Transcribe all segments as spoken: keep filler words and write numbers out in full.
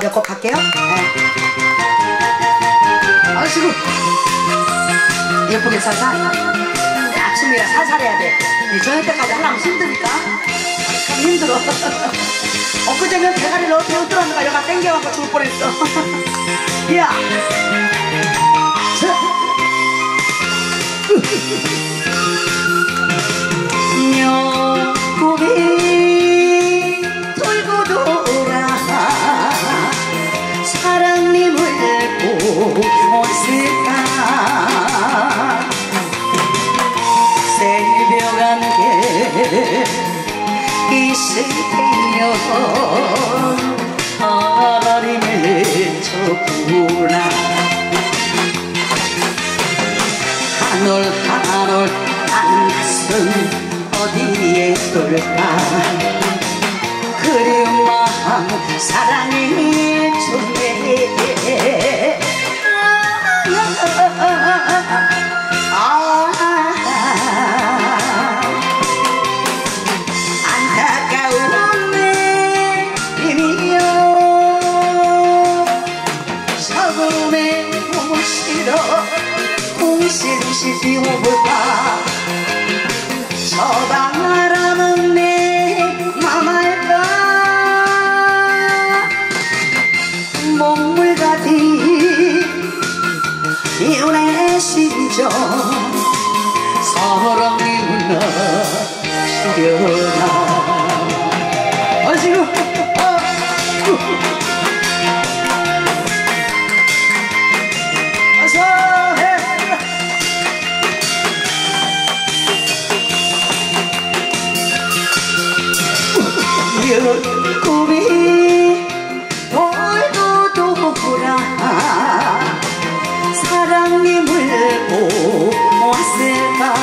몇 곡 할게요. 네. 아이고 예쁘게 살살. 아침이라 살살 해야 돼. 저녁 때까지 하려면 힘드니까. 참 힘들어. 엊그제는 대가리를 어떻게 흔들었는가 여가 땡겨갖고 죽을 뻔했어. 야 녀구비 돌고 돌아 사랑님을 보았을까. 새벽 안개 있을테여 아라리를 쳤구나. 한올 한올 한 가슴 어디에 둘까. 그리운 마음 사랑이 좋네. 안타까운 내 힘이여 서금에 몸을 실어 웅실웅실 피워볼까. 저 바람은 내 맘 알까. 먹물 같은 이혼의 심정 사랑이구나 시려나. 아 지금 아, 어서 해. 꿈이 돌고 돌아 사랑님을 보았을까.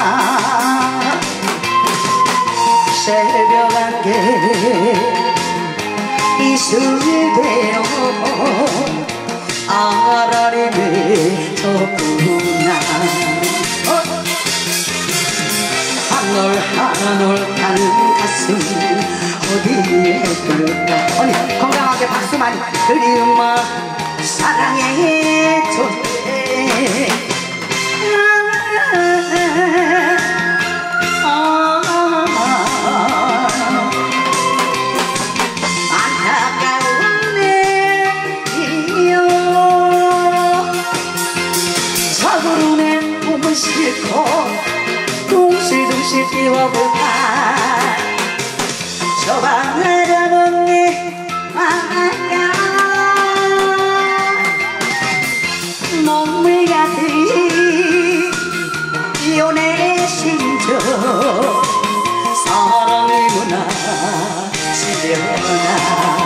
새벽 안개 이슬대로 아라리를 쳤구나. 한올 한올 가는 가슴 어디에 둘까. 언니 건강하게 박수 많이. 그리운 마음 사랑해 좋네. 안타까운 내 일이여 서구름에 몸을 싣고 둥실둥실 뛰어볼까. 저 바람은 내 맘알까. 먹물 같은 이혼의 심정 사랑이구나 시려나.